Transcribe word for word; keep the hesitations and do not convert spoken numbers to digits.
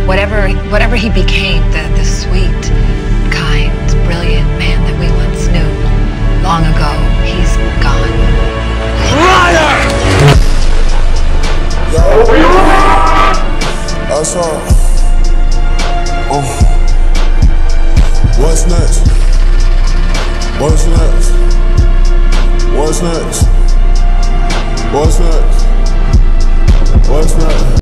whatever whatever he became, the, the sweet, kind, brilliant man that we once knew long ago, he's gone. Liar! Yo, that's all. Oh. What's next? What's next? What's next? What's next? What's next?